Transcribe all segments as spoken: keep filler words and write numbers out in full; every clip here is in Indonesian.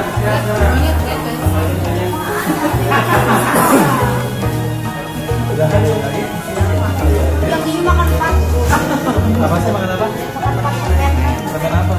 Yang ini makan apa? Apa sih makan apa? Makan apa?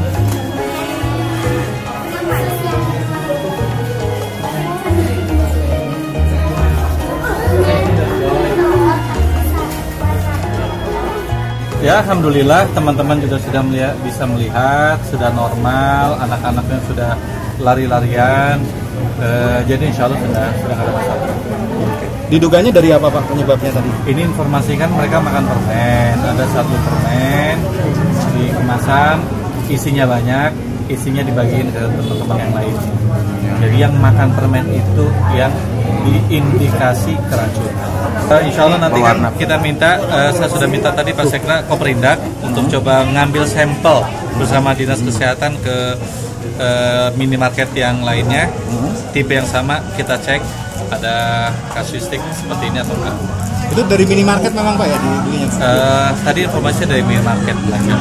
Ya, alhamdulillah teman-teman juga sudah melihat, bisa melihat, sudah normal, anak-anaknya sudah lari-larian, e, jadi insya Allah sudah sudah ada masalah. Diduganya dari apa Pak penyebabnya tadi? Ini informasikan mereka makan permen, ada satu permen di kemasan, isinya banyak, isinya dibagiin ke teman-teman yang lain. Jadi yang makan permen itu yang diindikasi keracunan. Uh, insya Allah nanti kan kita minta, uh, saya sudah minta tadi Pak Sekda Koperindak untuk coba ngambil sampel bersama Dinas Kesehatan ke uh, minimarket yang lainnya, tipe yang sama, kita cek ada kasuistik seperti ini atau enggak. Itu dari minimarket memang Pak ya dibelinya? Uh, tadi informasinya dari minimarket.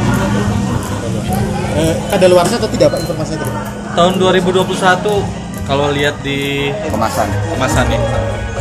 Eh, kadaluarsa atau tidak Pak informasinya tadi? Tahun dua ribu dua puluh satu kalau lihat di kemasan kemasan nih.